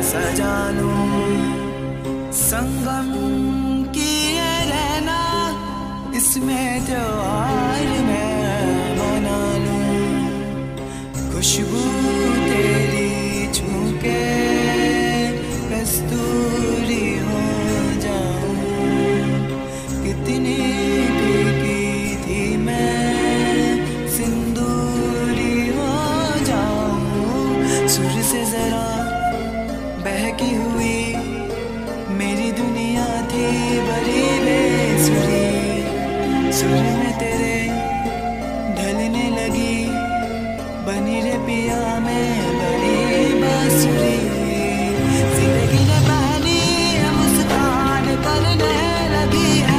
सजा लूं, संगम किए रहना इसमें त्योहार मैं मना लूं, खुशबू तेरी छूके कस्तूरी हो जाऊं, कितनी भीगी थी मैं सिंदूरी हो जाऊं, सुर से जरा बहकी हुई मेरी दुनिया थी बड़ी बेसुरी, सुर में तेरे ढलने लगी बनी रे पिया में बड़ी बांसुरी, जिंदगी ने पहनी है मुस्कान करने लगी है